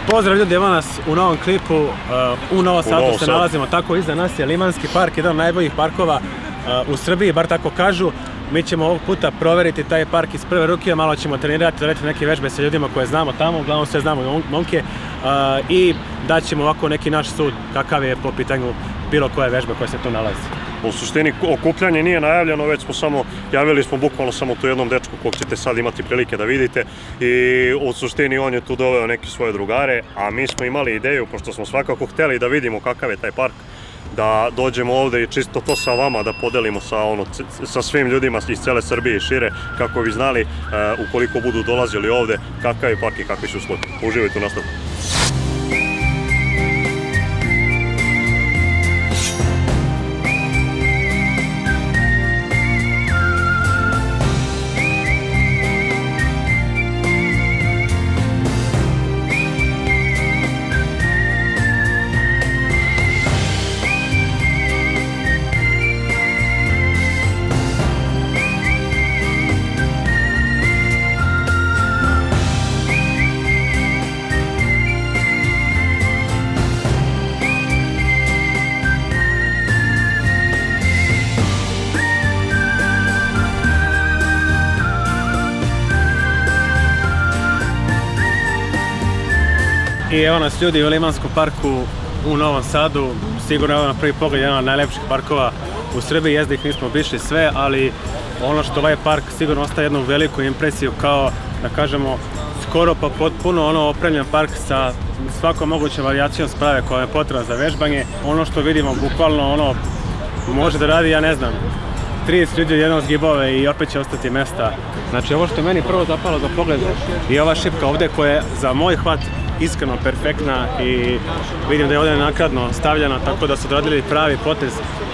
Pozdrav ljudi, evo nas u novom klipu, u Novom Sadu se nalazimo, tako iza nas je Limanski park, jedan od najboljih parkova u Srbiji, bar tako kažu. Mi ćemo ovog puta proveriti taj park iz prve ruke, malo ćemo trenirati, raditi neke vežbe sa ljudima koje znamo tamo, uglavnom sve znamo momke, i daćemo ovako neki naš sud kakav je po pitanju bilo koje vežbe koje se tu nalazi. U suštini okupljanje nije najavljeno, već smo samo, javili smo bukvalno samo tu jednom dečku kog ćete sad imati prilike da vidite i u suštini on je tu doveo neke svoje drugare, a mi smo imali ideju, pošto smo svakako hteli da vidimo kakav je taj park, da dođemo ovde i čisto to sa vama da podelimo sa svim ljudima iz cele Srbije i šire, kako bi znali ukoliko budu dolazili ovde kakav je park i kakvi su uslovi. Uživajte u nastavku. I evo nas ljudi u Limanskom parku u Novom Sadu, sigurno je na prvi pogled jedan od najlepših parkova u Srbiji, jezda ih nismo obišli sve, ali ono što ovaj park sigurno ostaje jednu veliku impresiju kao, da kažemo, skoro pa potpuno opremljen park sa svakom mogućom varijacijom sprave koja je potrebna za vežbanje. Ono što vidimo, bukvalno može da radi, ja ne znam, 30 ljudi jednog zgibove i opet će ostati mesta. Znači ovo što je meni prvo zapalo za pogled je ova šipka ovde koja je za moj hvat iskreno perfektna i vidim da je ovdje nakladno stavljena, tako da su odradili pravi potez.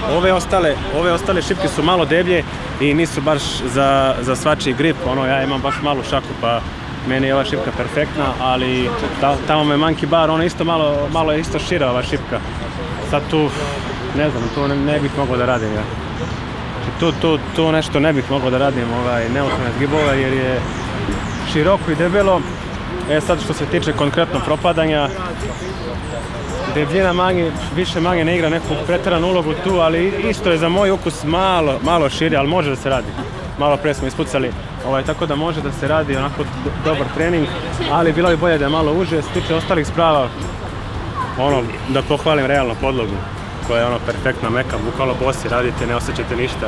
Ove ostale šipke su malo deblje i nisu baš za svačiji grip, ja imam baš malu šaku pa meni je ova šipka perfektna, ali tamo me Monkey Bar, ona isto malo je isto šira ova šipka. Sad tu, ne znam, tu ne bih mogao da radim ja. Tu nešto ne bih mogao da radim, neutralne zgibove jer je široko i debelo. Sad što se tiče konkretno propadanja, debljina više manje ne igra neku preteranu ulogu tu, ali isto je za moj ukus malo širi, ali može da se radi. Malo pre smo ispucali, tako da može da se radi onako dobar trening, ali bilo bi bolje da je malo uže. Se tiče ostalih sprava, da pohvalim realno podlogu, koja je perfektna, meka, bukvalno bosi radite, ne osjećate ništa.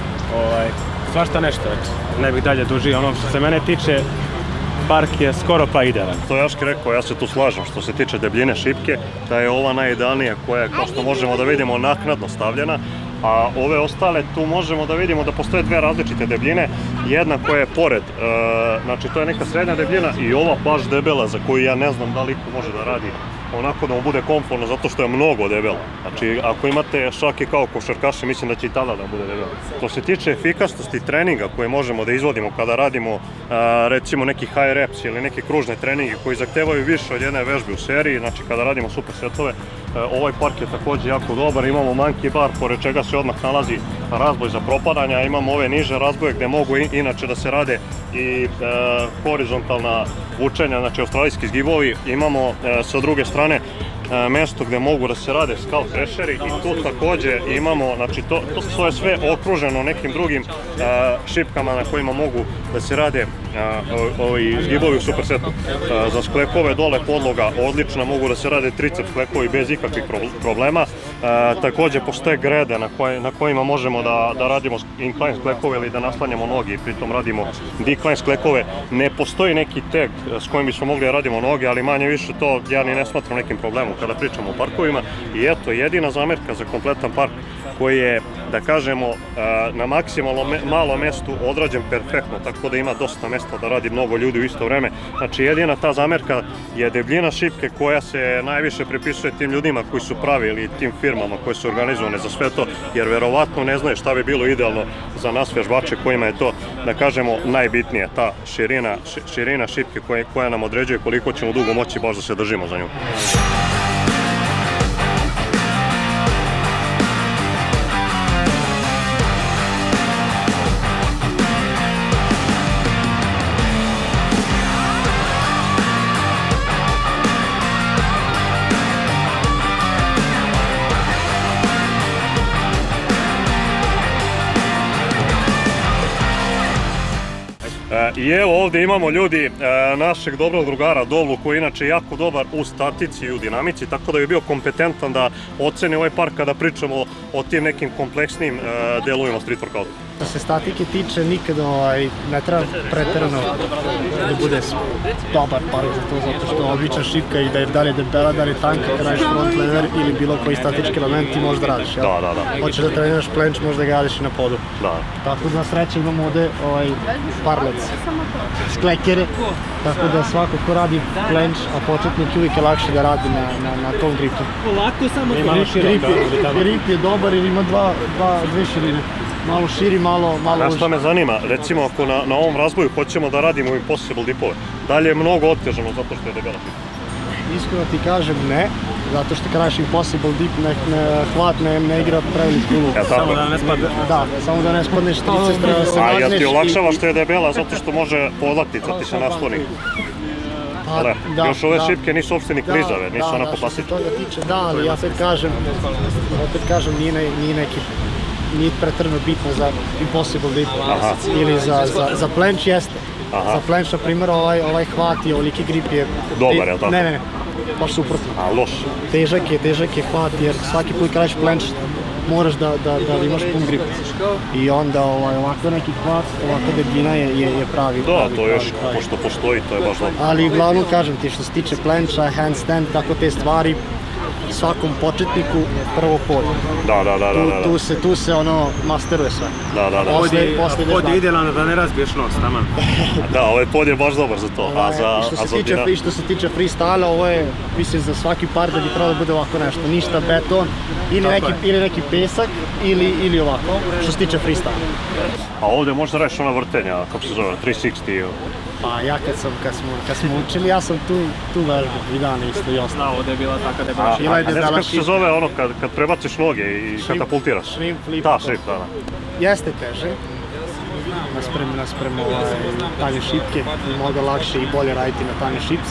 Svašta nešto, ne bih dalje dužio. Ono što se mene tiče, park je skoro pa idealan. To je Jaški rekao, ja se tu slažem. Što se tiče debljine šipke, da je ova najidealnija koja je, kao što možemo da vidimo, naknadno stavljena, a ove ostale tu možemo da vidimo da postoje dve različite debljine. Jedna koja je pored, znači to je neka srednja debljina i ova baš debela za koju ja ne znam da li iko može da radi onako da mu bude komfortno zato što je mnogo debela. Znači ako imate šake kao košarkaši, mislim da će i tada da bude debela. Što se tiče efikasnosti treninga koje možemo da izvodimo kada radimo recimo neki high reps ili neke kružne treninge koji zahtevaju više od jedne vežbe u seriji, znači kada radimo super setove, ovaj park je takođe jako dobar. Imamo Monkey Bar pored čega se odmah nalazi razboj za propadanja, imamo ove niže razboje gde mogu inače da se rade i horizontalna vučenja, znači australijski zgibovi. Imamo sa druge strane mesto gde mogu da se rade skull crasheri i tu takođe imamo, znači to je sve okruženo nekim drugim šipkama na kojima mogu da se rade zgibovi u supersetu. Za sklekove dole podloga odlična, mogu da se rade triceps sklekovi bez ikakvih problema. Takođe postoje grede na kojima možemo da radimo incline sklekove ili da naslanjamo noge i pritom radimo decline sklekove. Ne postoji neki tag s kojim bismo mogli da radimo noge, ali manje više to ja ni ne smatram nekim problemom kada pričamo o parkovima. I eto, jedina zamerka za kompletan park koji je, da kažemo, na maksimalno malo mestu odrađen perfektno, tako da ima dosta mesta da radi mnogo ljudi u isto vreme. Znači jedina ta zamerka je debljina šipke koja se najviše pripisuje tim ljudima koji su pravili, tim firmama koje su organizovane za sve to, jer verovatno ne znaju šta bi bilo idealno za nas vežbače kojima je to, da kažemo, najbitnije, ta širina šipke koja nam određuje koliko ćemo dugo moći baš da se držimo za nju. I evo ovdje imamo ljudi našeg dobrog drugara Dovlu koji je inače jako dobar u statici i u dinamici, tako da bi bio kompetentan da oceni ovaj park kada pričamo o tim nekim kompleksnim delovima street workouta. Što se statike tiče, nikad ne treba pretjerano da bude dobar park za to, zato što obična šipka i da li je debela, da li je tanka, kad radiš front lever ili bilo koji statički element ti možeš da radiš. Da. Hoćeš da treniraš plenč, možda ga radiš i na podu. Da. Tako da sreće imamo ovdje parlec, sklekere, tako da svako ko radi plenč, a početnik uvijek je lakše da radi na tom gripu. Grip je dobar jer ima dve širine. Malo širi, malo uži. Znaš što me zanima, recimo ako na ovom razboju hoćemo da radimo impossible dipove, da li je mnogo otežano zato što je debela šipka? Iskreno ti kažem ne, zato što kad radiš impossible dip hvat ne igra preveliku ulogu. Samo da ne spadne. Da, samo da ne spadneš triceps, treba da se nagneš. A jel ti olakšava što je debela zato što može podlaktica ti se nasloni? Još ove šipke nisu uopšte ni klizave, nisu onako pasite. Da, što se toga tiče, da, ali ja opet kažem, nije neki nije pretredno bitno za impossible dip ili za planč jeste. Za planč, na primjer, ovaj hvat i ovoliki grip je... Dobar, je li tako? Ne, baš suprotno. A, loš. Težak je hvat jer svaki put kad radiš planč moraš da imaš pun grip. I onda ovako neki hvat, ovako debljina je pravi. Da, to još, pošto postoji, to je baš dobro. Ali uglavnom kažem ti, što se tiče planča, handstand, tako te stvari, svakom početniku prvo pod. Da. Tu se ono masteruje sve. Da. Pod je idealan da ne razbiješ nos, taman. Da, ovaj pod je baš dobar za to. I što se tiče freestyla, ovo je, mislim, za svaki par da bi trebalo da bude ovako nešto. Ništa beton, ili neki pesak, ili ovako, što se tiče freestyla. A ovdje možda radiš ona vrtenja, kako se zove, 360? Pa ja kad smo učili, ja sam tu vežbu i dan isto i ostalo. Ovdje je bila taka debela šipka. A ne znam kako se zove ono kad prebaciš noge i katapultiraš? Shrimp flip. Da, shrimp, da. Jeste teže, naspram tanje šipke, mnogo lakše i bolje raditi na tanje šipci.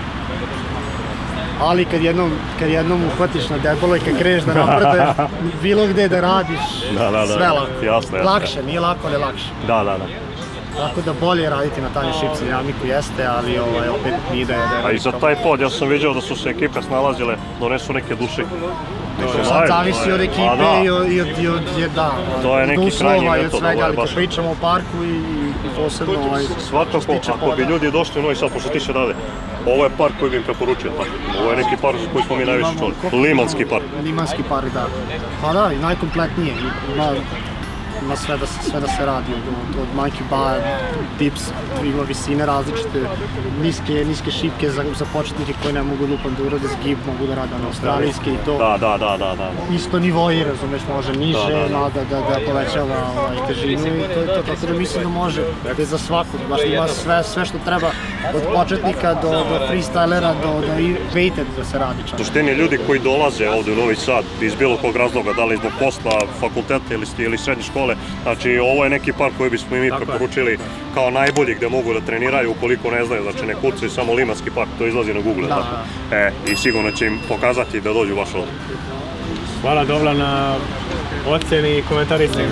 Ali kad jednom uhvatiš na debelo i kad kreneš da napreduješ, bilo gde da radiš, sve lako. Jasno. Lakše, nije lako, ali lakše. Da. Tako da bolje raditi na tanjoj šipci, dinamiku jeste, ali opet nije da je... A i za taj pod, ja sam vidio da su se ekipe snalazile, donesu neke duše. Sad zavisi od ekipe i od uslova i od svega, ali kad pričamo o parku i posebno... Svakako, ako bi ljudi došli u Novi Sad, pošto ti se dade, ovo je park koji bi im preporučio, ovo je neki park koji smo mi najviše čuli, Limanski park. Limanski park, da. Pa da, i najkompletnije. Ima sve da se radi, od monkey bar, dips, ima visine različite, niske šipke za početnike koji ne mogu lupan da urade zgib, mogu da rade na australijske i to. Da. Isto nivoji, razumeš, može niže, da povećava težinu i to je to, tako da mislim da može, da je za svakog, baš ima sve što treba, od početnika do freestylera, do weighted da se radi čak. U suštini ljudi koji dolaze ovdje u Novi Sad iz bilo kog razloga, da li zbog posla, fakulteta ili srednje škole, znači ovo je neki park koji bismo i mi preporučili kao najbolji gdje mogu da treniraju ukoliko ne znaju, znači ne kucaju samo Limanski park, to izlazi na Google. I sigurno će im pokazati da dođu baš ovdje. Hvala Dovla na oceni i komentarisanju.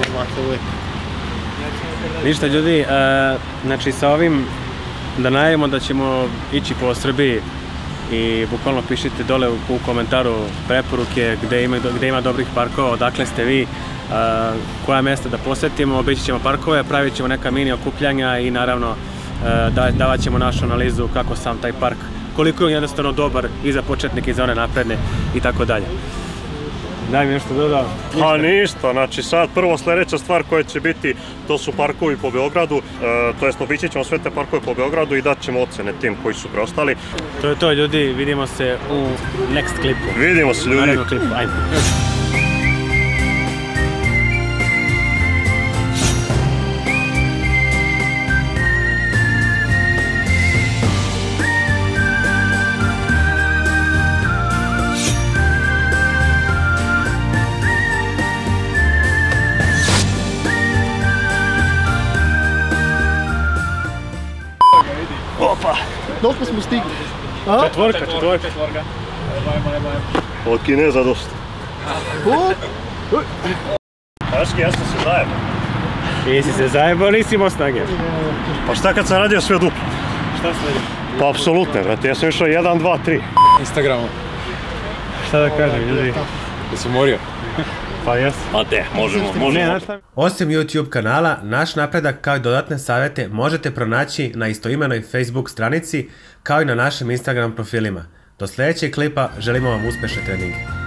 Ništa ljudi, znači sa ovim da najavimo da ćemo ići po Srbiji i bukvalno pišite dole u komentaru preporuke gdje ima dobrih parkova, odakle ste vi, koja mjesta da posjetimo, obići ćemo parkove, pravit ćemo neka mini okupljanja i naravno davat ćemo našu analizu kako sam taj park, koliko je jednostavno dobar i za početnike i za one napredne i tako dalje. Daj mi nešto dodao. Pa ništa, znači sad prvo sljedeća stvar koja će biti, to su parkovi po Beogradu, to jest obići ćemo sve te parkove po Beogradu i dat ćemo ocene tim koji su preostali. To je to ljudi, vidimo se u next klipu. Vidimo se ljudi. Narednom klipu, ajde. Dokle smo stigli? Četvorka. Od Kineza dosta. Daški, ja sam se zajedno. I si se zajebao ili si imao snage? Pa šta kad sam radio sve duplo? Šta si radio? Pa apsolutno, brate, ja sam išao 1, 2, 3. Instagramu. Šta da kažem, ljudi? Jesi umorio? Pa jes. Pa te, možemo. Osim YouTube kanala, naš napredak kao i dodatne savjete možete pronaći na istoimenoj Facebook stranici kao i na našim Instagram profilima. Do sljedećeg klipa želimo vam uspješne treninge.